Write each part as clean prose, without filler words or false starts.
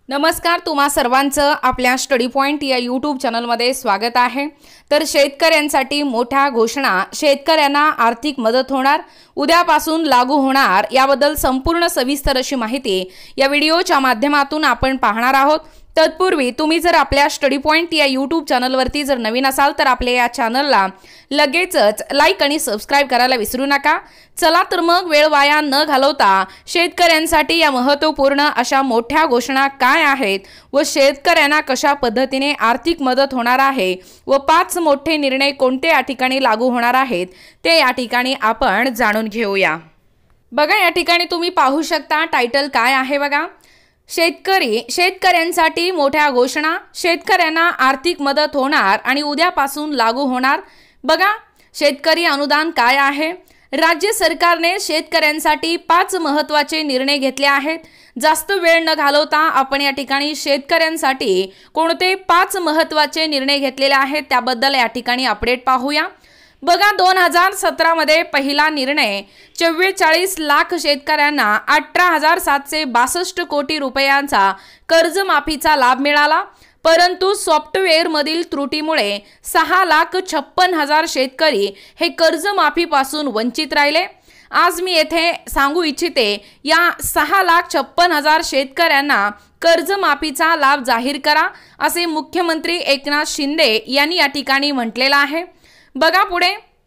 नमस्कार, तुम्हा सर्वांचं आपल्या स्टडी पॉइंट या यूट्यूब चॅनलमध्ये स्वागत आहे। तर शेतकऱ्यांसाठी मोठ्या घोषणा, शेतकऱ्यांना आर्थिक मदत होणार, उद्यापासून लागू होणार याबद्दल संपूर्ण सविस्तर अशी माहिती या व्हिडिओच्या माध्यमातून आपण पाहणार आहोत। तत्पूर्वी तुम्ही जर आपल्या स्टडी पॉइंट या यूट्यूब चॅनलवरती जर नवीन असाल तर आपल्या या चॅनलला लगेचच लाईक आणि सबस्क्राइब करायला विसरू नका। चला तर मग वेळ वाया न घालवता शेतकऱ्यांसाठी या महत्त्वपूर्ण अशा मोठ्या घोषणा काय आहेत व शेतकऱ्यांना कशा पद्धतीने आर्थिक मदत होणार आहे व 5 मोठे निर्णय कोणते या ठिकाणी लागू होणार आहेत ते या ठिकाणी आपण जाणून घेऊया। बघा, या ठिकाणी तुम्ही पाहू शकता टायटल काय आहे बघा, शेतकऱ्यांसाठी मोठ्या घोषणा, शेतकऱ्यांना आर्थिक मदत होणार आणि उद्यापासून लागू होणार। बघा, शेतकरी अनुदान काय आहे। राज्य सरकारने शेतकऱ्यांसाठी 5 महत्त्वाचे निर्णय घेतले आहेत। जास्त वेळ न घालवता आपण या ठिकाणी शेतकऱ्यांसाठी कोणते 5 महत्त्वाचे निर्णय घेतलेले आहेत त्याबद्दल या ठिकाणी अपडेट पाहूया। बघा, 2017 मध्ये पहिला निर्णय 44 लाख शेतकऱ्यांना 18,762 कोटी रुपयांचा कर्जमाफीचा लाभ मिळाला, परंतु सॉफ्टवेअर मधील त्रुटीमुळे 6,56,000 शेतकरी हे कर्जमाफीपासून वंचित राहिले। आज मी येथे सांगू इच्छिते, या 6,56,000 शेतकऱ्यांना कर्जमाफीचा लाभ जाहीर करा असे मुख्यमंत्री एकनाथ शिंदे यांनी या ठिकाणी म्हटलेलं आहे। बघा पुढे,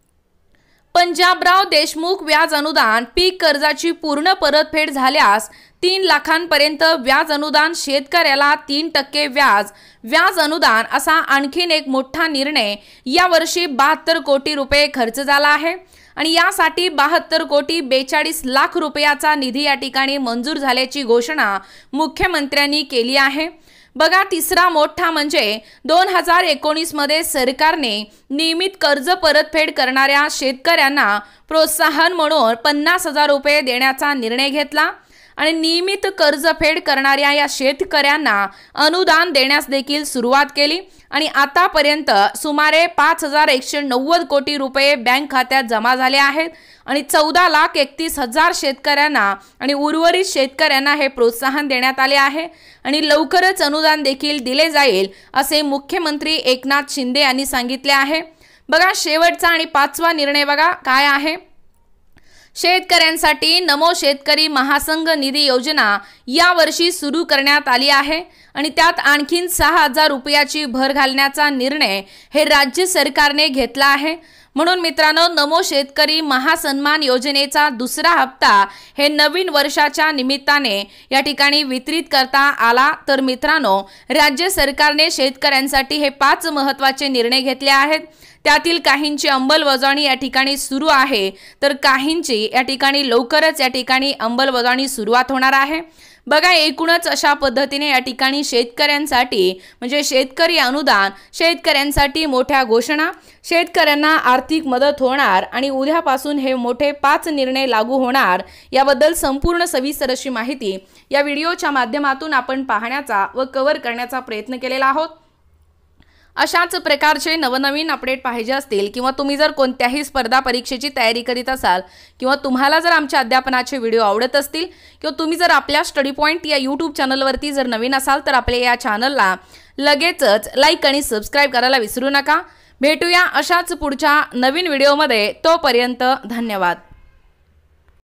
पंजाबराव देशमुख व्याज अनुदान, पीक कर्जाची पूर्ण परतफेड झाल्यास 3 लाखांपर्यंत व्याज अनुदान, शेतकऱ्याला 3% व्याज अनुदान असा आणखीन एक मोठा निर्णय यावर्षी 72 कोटी रुपये खर्च झाला आहे आणि यासाठी 72 कोटी 42 लाख रुपयाचा निधी या ठिकाणी मंजूर झाल्याची घोषणा मुख्यमंत्र्यांनी केली आहे। बघा, तिसरा मोठा म्हणजे 2019 मध्ये सरकारने नियमित कर्ज परतफेड करणाऱ्या शेतकऱ्यांना प्रोत्साहन म्हणून 50,000 रुपये देण्याचा निर्णय घेतला आणि नियमित कर्जफेड करणाऱ्या या शेतकऱ्यांना अनुदान देण्यास देखील सुरुवात केली आणि आतापर्यंत सुमारे 5,190 कोटी रुपये बँक खात्यात जमा झाले आहेत आणि 14,31,000 शेतकऱ्यांना आणि उर्वरित शेतकऱ्यांना हे प्रोत्साहन देण्यात आले आहे आणि लवकरच अनुदान देखील दिले जाईल असे मुख्यमंत्री एकनाथ शिंदे यांनी सांगितले आहे। बघा, शेवटचा आणि 5वा निर्णय बघा काय आहे। शेतकऱ्यांसाठी नमो शेतकरी महासंघ निधी योजना यावर्षी सुरू करण्यात आली आहे आणि त्यात आणखीन 6,000 रुपयाची भर घालण्याचा निर्णय हे राज्य सरकारने घेतला आहे। म्हणून मित्रांनो, नमो शेतकरी महासन्मान योजनेचा दुसरा हप्ता हे नवीन वर्षाच्या निमित्ताने या ठिकाणी वितरित करता आला। तर मित्रांनो, राज्य सरकारने शेतकऱ्यांसाठी हे 5 महत्त्वाचे निर्णय घेतले आहेत। त्यातील काहींची अंमलबजावणी या ठिकाणी सुरू आहे तर काहींची या ठिकाणी लवकरच या ठिकाणी अंमलबजावणी सुरुवात होणार आहे। बघा, एकूणच अशा पद्धतीने या ठिकाणी शेतकऱ्यांसाठी म्हणजे शेतकरी अनुदान, शेतकऱ्यांसाठी मोठ्या घोषणा, शेतकऱ्यांना आर्थिक मदत होणार आणि उद्यापासून हे मोठे 5 निर्णय लागू होणार याबद्दल संपूर्ण सविस्तर अशी माहिती या व्हिडिओच्या माध्यमातून आपण पाहण्याचा व कव्हर करण्याचा प्रयत्न केलेला आहोत। अशाच प्रकारचे नवनवीन अपडेट पाहिजे असतील किंवा तुम्ही जर कोणत्याही स्पर्धा परीक्षेची तयारी करीत असाल किंवा तुम्हाला जर आमच्या अध्यापनाचे व्हिडिओ आवडत असतील किंवा तुम्ही जर आपल्या स्टडी पॉइंट या यूट्यूब चॅनलवरती जर नवीन असाल तर आपल्या या चॅनलला लगेचच लाईक आणि सबस्क्राइब करायला विसरू नका। भेटूया अशाच पुढच्या नवीन व्हिडिओमध्ये, तोपर्यंत धन्यवाद।